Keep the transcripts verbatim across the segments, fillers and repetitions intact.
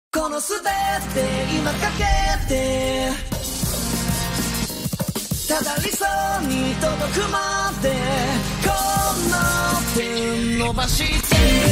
このステージで今かけてただ理想に届くまでこの手伸ばして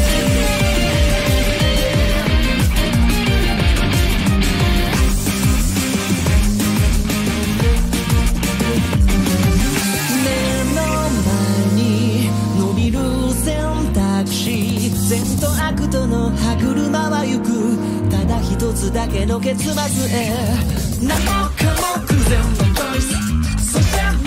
目の前に伸びる選択肢善と悪との歯車は行くただ一つだけの結末へ何もかも偶然のチョイスそして